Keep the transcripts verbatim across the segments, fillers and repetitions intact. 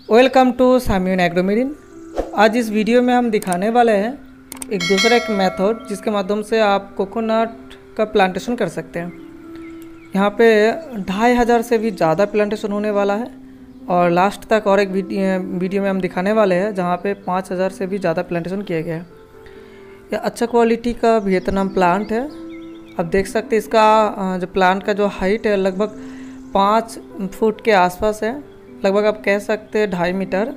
Welcome to साम्यून एग्रोमेरिन। आज इस video में हम दिखाने वाले हैं एक दूसरा एक मेथड जिसके माध्यम से आप कोकोनट का प्लांटेशन कर सकते हैं। यहाँ पे ढाई हज़ार से भी ज़्यादा प्लांटेशन होने वाला है और लास्ट तक और एक वीडियो में हम दिखाने वाले हैं जहाँ पे पाँच हज़ार से भी ज़्यादा प्लांटेशन किया गया है। यह अच्छा क्वालिटी का वियतनाम प्लांट है। आप देख सकते हैं इसका जो प्लांट का जो हाइट है लगभग पाँच फुट के आसपास है, लगभग आप कह सकते हैं ढाई मीटर।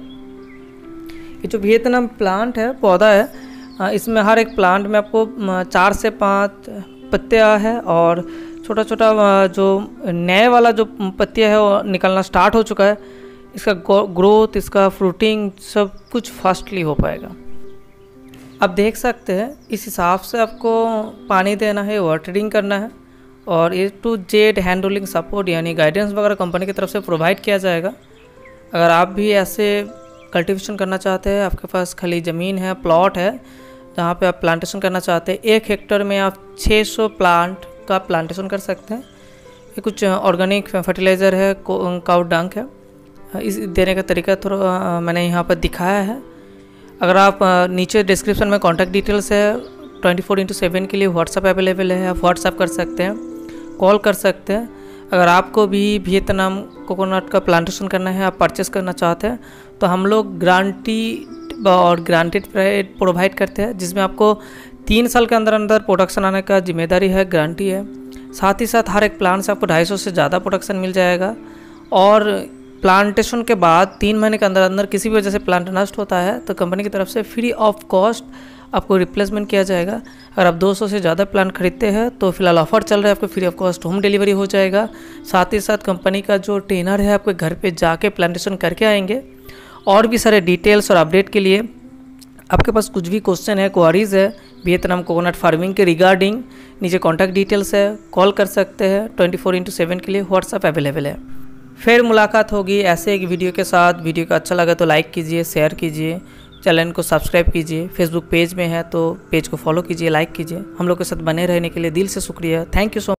ये जो वियतनाम प्लांट है पौधा है, इसमें हर एक प्लांट में आपको चार से पाँच पत्तियाँ है और छोटा छोटा जो नए वाला जो पत्तियाँ है वो निकलना स्टार्ट हो चुका है। इसका ग्रोथ, इसका फ्रूटिंग सब कुछ फास्टली हो पाएगा। आप देख सकते हैं इस हिसाब से आपको पानी देना है, वाटरिंग करना है और A to Z hand rolling support यानी गाइडेंस वगैरह कंपनी की तरफ से प्रोवाइड किया जाएगा। अगर आप भी ऐसे कल्टीवेशन करना चाहते हैं, आपके पास खाली ज़मीन है, प्लॉट है जहाँ पे आप प्लांटेशन करना चाहते हैं, एक हेक्टर में आप छह सौ प्लांट का प्लांटेशन कर सकते हैं। ये कुछ ऑर्गेनिक फर्टिलाइज़र है, काउ डंक है। इस देने का तरीका थोड़ा मैंने यहाँ पर दिखाया है। अगर आप नीचे डिस्क्रिप्शन में कॉन्टैक्ट डिटेल्स है, ट्वेंटी फोर इंटू सेवन के लिए व्हाट्सअप अवेलेबल है, आप व्हाट्सअप कर सकते हैं, कॉल कर सकते हैं। अगर आपको भी वियतनाम कोकोनट का प्लांटेशन करना है, आप परचेस करना चाहते हैं तो हम लोग गारंटी और ग्रांटेड प्रोवाइड करते हैं, जिसमें आपको तीन साल के अंदर अंदर प्रोडक्शन आने का जिम्मेदारी है, गारंटी है। साथ ही साथ हर एक प्लांट से आपको ढाई सौ से ज़्यादा प्रोडक्शन मिल जाएगा और प्लांटेशन के बाद तीन महीने के अंदर अंदर किसी भी वजह से प्लांट नष्ट होता है तो कंपनी की तरफ से फ्री ऑफ कॉस्ट आपको रिप्लेसमेंट किया जाएगा। अगर आप दो सौ से ज़्यादा प्लांट खरीदते हैं तो फिलहाल ऑफर चल रहा है, आपको free of cost home delivery हो जाएगा। साथ ही साथ कंपनी का जो ट्रेनर है आपके घर पे जाके प्लांटेशन करके आएंगे। और भी सारे डिटेल्स और अपडेट के लिए आपके पास कुछ भी क्वेश्चन है, क्वारीज है वियतनाम कोकोनट फार्मिंग के रिगार्डिंग, नीचे कॉन्टैक्ट डिटेल्स है, कॉल कर सकते हैं। ट्वेंटी फोर इंटू सेवन के लिए व्हाट्सअप अवेलेबल है। फिर मुलाकात होगी ऐसे एक वीडियो के साथ। वीडियो का अच्छा लगा तो लाइक कीजिए, शेयर कीजिए, चैनल को सब्सक्राइब कीजिए। फेसबुक पेज में है तो पेज को फॉलो कीजिए, लाइक कीजिए। हम लोग के साथ बने रहने के लिए दिल से शुक्रिया। Thank you so